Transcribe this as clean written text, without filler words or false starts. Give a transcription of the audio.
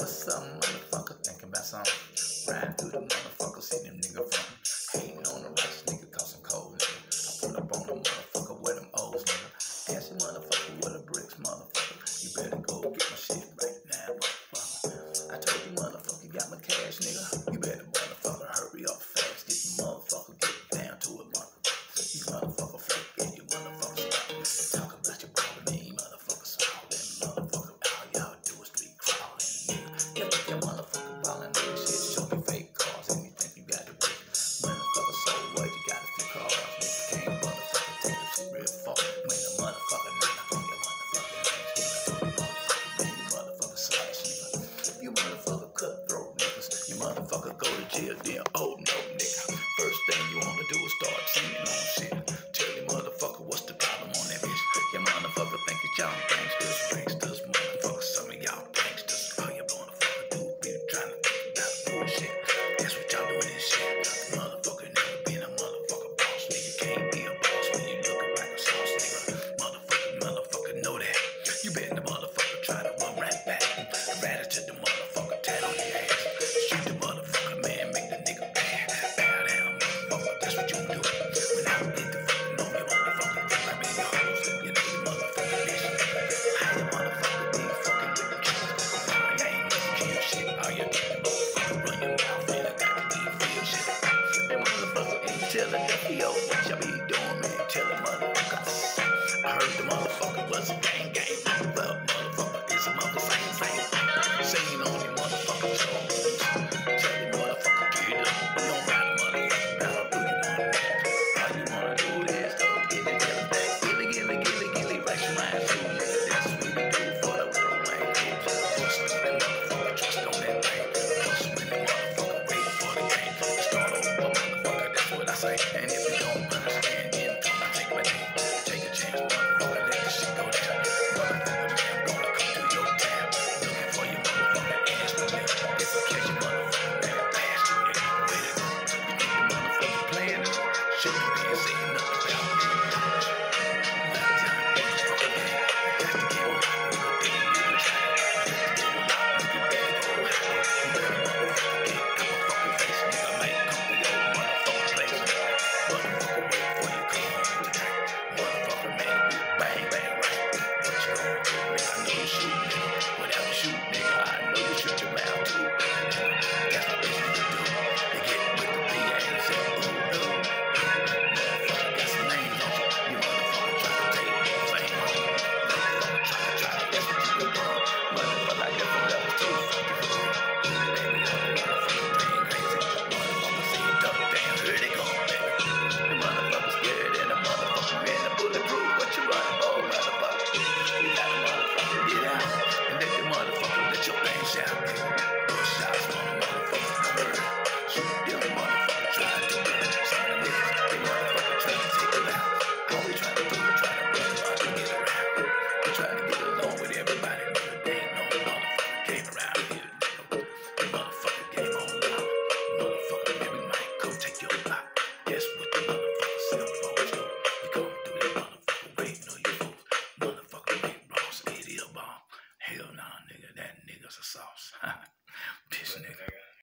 Some motherfucker thinking about something. Riding through the motherfucker, see them nigga from. Hating on the righteous nigga, cause I'm cold, nigga. I pull up on the motherfucker with them O's, nigga. Ask the motherfucker where the bricks, motherfucker. You better go get my shit right now, motherfucker. I told you, motherfucker, got my cash, nigga. You better, motherfucker, hurry up fast. Get the motherfucker, get down to it, motherfucker. You motherfucker fake, and you motherfucker stop. Talk about your problem, me, motherfucker, swallowing, motherfucker. All y'all do is street crawling, nigga. You think your motherfucker ballin' and shit. Show me fake cars, and you think you got the brick. Motherfucker, so what? You got a few cars, nigga. Can't motherfucker take this shit real far. When the motherfucker knock on your motherfucking ass, you motherfucker slash, nigga. You motherfucker cutthroat niggas. You motherfucker go to jail, then oh no, nigga. First thing you wanna do is start singing on shit. Tell your motherfucker what's the problem on that bitch. Your motherfucker think it's y'all gangsters, motherfucker. Some of y'all pranksters. All you motherfucker do be trying to think about bullshit. That's what y'all doing this shit. Motherfucker never been a motherfucker boss, nigga. Can't be a boss when you looking like a sauce, nigga. Motherfucker know that. You better the motherfucker try to run right back. Rat it to the motherfucker, tat on your ass. Shoot the motherfucker, man, make the nigga bad. Bow down, motherfucker, that's what you do. When I get the fucking on your motherfucker, I mean the hoes, you know the motherfucker bitch. How you motherfucker be fucking with the kids? I ain't never kill shit. All you do, motherfucker, run your mouth and I got to be feel shit. That motherfucker ain't telling that yo, what y'all be doing, man? Tell the motherfucker. I heard the motherfucker was a gang, well, motherfucker, it's a motherfucking same. Singing on your motherfucking songs. Tell your motherfucker, get up. We don't ride a motherfucker battle, do you want that? All you wanna do is go get it, rationalize you, nigga. That's what we do for the little man. Bust on that motherfucker, trust on that thing. Bust when that motherfucker wait for the game. Start over, motherfucker, that's what I say. And if you don't understand, then come and take my name. Take a chance, motherfucker, let this shit go down. Motherfucker, man, gonna come to your town. Looking for your motherfucking ass, nigga. If I catch your motherfucker, man, blast you, nigga. Where to go? You think the motherfucker playing it? Shouldn't be saying nothing about me. Not time, motherfucker, man. Got to get on out, nigga. Baby, nigga, try it. Got to get on out, nigga. Better go out. You better motherfucker get out my fucking face, nigga. I might come to your motherfucking place, nigga. Motherfucker, wait before you come home tonight. Motherfucker, man, you bang, bang, right. What you gonna do, man? I know you shoot, nigga. Whatever you shoot, nigga, I know you shoot your mouth too. That's what bitches do. They get with the PA and say, ooh, ooh. Motherfucker got some names on you. You motherfucker try to take the flame on you. Motherfucker try to, that's what you do, bro. Motherfucker, I get from level 2. Fuck you for real. Baby, motherfucker playing crazy. Motherfucker say, double down, here they go, baby. The motherfucker scared and the motherfucker man, the bulletproof. What you running for, motherfucker? You gotta motherfucker get out and let the motherfucker let your thing shout. Push shots on the motherfucker murder. Shoot them motherfucker try to do it. Some of the niggas, they motherfucker try to take it out. All we try to do is try to run around and get around. We try to get along with everybody, nigga. They ain't no motherfucker came around here, nigga. The motherfucker came on loud. Motherfucker, man, we might come take your block. Guess what?